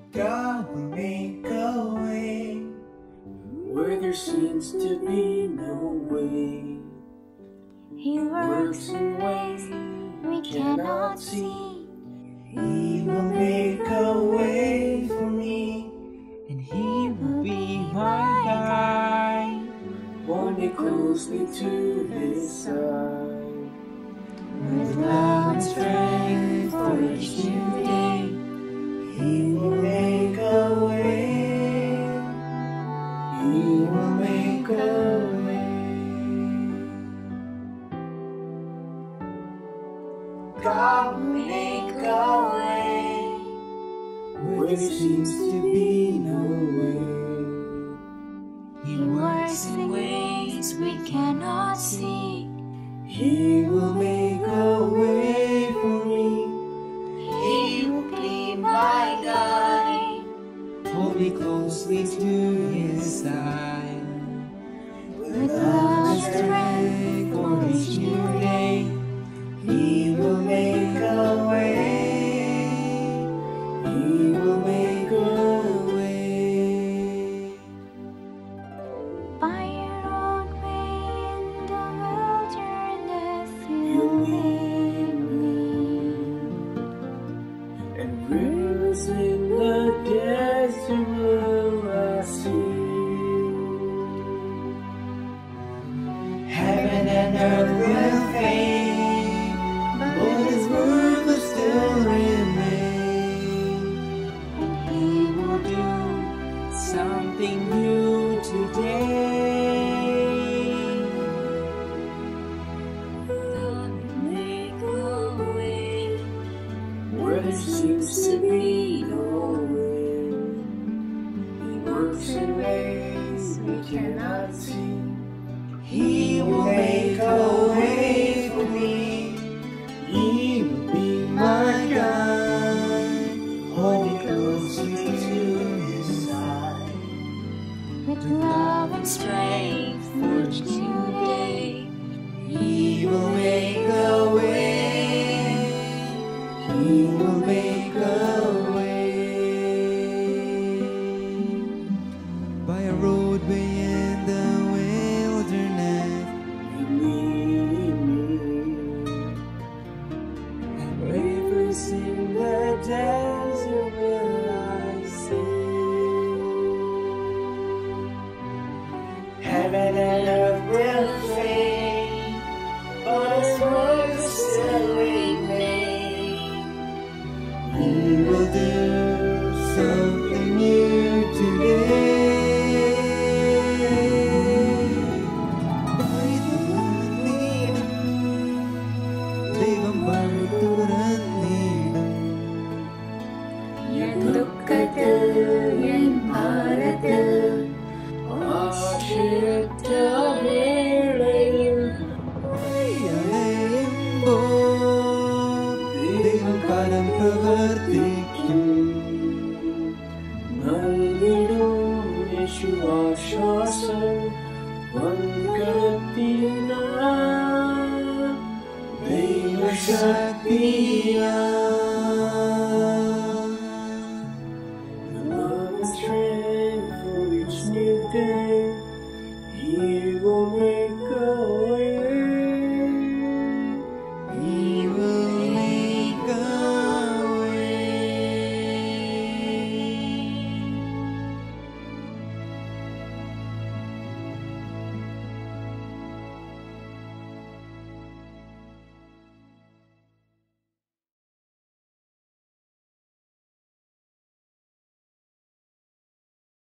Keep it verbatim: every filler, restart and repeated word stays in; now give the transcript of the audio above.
God will make a way where there seems to be no way. He works in ways we cannot see. He will make a way for me, and He will be my guide. Hold me closely to His side. With love and strength for each new day, He will make a way. He will make a way. God will make a way where there seems to be no way. He works in ways we cannot see. He will make a way for me. He will be my guide. Hold me closely to His side. With love and strength for each new day, He will make a way. He will make a way. by your own way in the wilderness, You'll He'll lead lead me. And rivers in the desert will I see. Heaven and earth will fade, but His word will still remain. And He will do Something new today. love and make a way. Where there seems to be no way. He works in ways we cannot see. He will make a way for me. He will be my guide. Hold me closely to His side. With love and strength for each new day, He will make a way. He will make a way. By a roadway in the wilderness, You lead me. And rivers in the desert will I see. heaven and earth will fade, but His word will still remain. He will do something new today. ദൈവം വഴി തുറന്നിടും. N ദുഃഖത്തിൽ N ഭാരത്തിൽ ആശയറ്റ വേളയിൽ അലയുമ്പോൾ ദൈവം കരം പ്രവർത്തിക്കും. നൽകിടും യേശുവാശ്വാസം വൻകരത്തിനാൽ ദൈവശക്തിയാൽ